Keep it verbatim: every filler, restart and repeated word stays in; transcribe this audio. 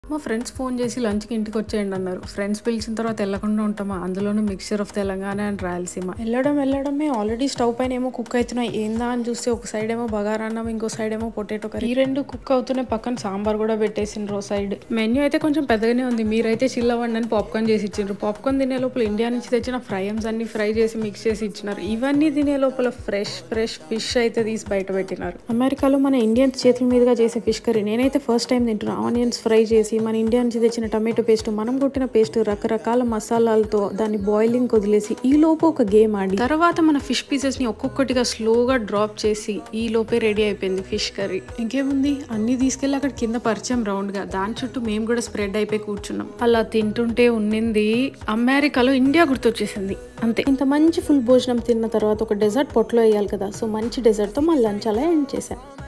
మా friends phone చేసి లంచ్‌కి ఇంటికొచ్చేయండి అన్నారు. ఫ్రెండ్స్ పిలిచిన తర్వాత ఎళ్ళకుండా ఉంటామా? అందులోనూ mixture of Telangana and Rayalaseema. ఎళ్ళడం ఎళ్ళడమే ఆల్రెడీ స్టవ్ పైనేమో కుక్ అయితున్నాయి. ఏందా అని చూస్తే ఒక సైడ్ ఏమో బగారన్నం, ఇంకో సైడ్ ఏమో పొటాటో కర్రీ. ఈ రెండు కుక్ అవుతూనే పక్కన సాంబార్ కూడా పెట్టేసిండ్రు ఓ సైడ్. మెన్యూ అయితే కొంచెం పెద్దగానే ఉంది. మీరైతే చిల్ అవ్వండి అని పాప్కార్న్ చేసి ఇచ్చిండ్రు. పాప్కార్న్ తినే లోపల ఇండియా నుంచి తెచ్చిన ఫ్రైమ్స్ అన్ని ఫ్రై చేసి మిక్స్ చేసి ఇచ్చినారు. ఇవన్నీ తినే లోపల ఫ్రెష్ ఫ్రెష్ ఫిష్ అయితే తీసి బయట పెట్టినారు. అమెరికాలో మన ఇండియన్స్ చేతుల మీదుగా చేసే ఫిష్ కర్రీ నేనైతే ఫస్ట్ టైం తింటున్నా. ఆనియన్స్ ఫ్రై చేసి మన ఇండియా నుంచి తెచ్చిన టమాటో పేస్ట్, మనం కొట్టిన పేస్ట్, రకరకాల మసాలాలతో దాన్ని బాయిలింగ్ వదిలేసి ఈ లోపు ఒక గేమ్ ఆడి తర్వాత మన ఫిష్ పీసెస్ ని ఒక్కొక్కటిగా స్లోగా డ్రాప్ చేసి ఈ లోపే రెడీ అయిపోయింది ఫిష్ కర్రీ. ఇంకేముంది, అన్ని తీసుకెళ్లి అక్కడ కింద పరిచయం రౌండ్ గా, దాని చుట్టూ మేము కూడా స్ప్రెడ్ అయిపోయి కూర్చున్నాం. అలా తింటుంటే ఉన్నింది అమెరికాలో ఇండియా గుర్తొచ్చేసింది అంతే. ఇంత మంచి ఫుల్ భోజనం తిన్న తర్వాత ఒక డెజర్ట్ పొట్లో వేయాలి కదా, సో మంచి డెజర్ట్ తో మా లంచ్ అలా ఎండ్ చేశాం.